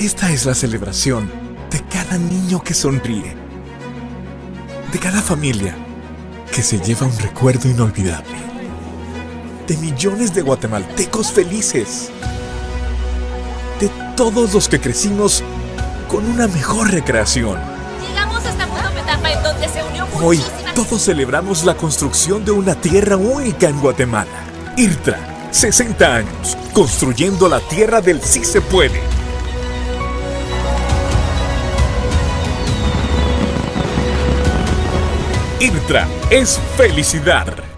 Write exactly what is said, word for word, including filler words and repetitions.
Esta es la celebración de cada niño que sonríe, de cada familia que se lleva un recuerdo inolvidable, de millones de guatemaltecos felices, de todos los que crecimos con una mejor recreación. Llegamos a esta nueva etapa en donde se unió Hoy muchísima... todos celebramos la construcción de una tierra única en Guatemala. IRTRA, sesenta años, construyendo la tierra del sí se puede. IRTRA es felicidad.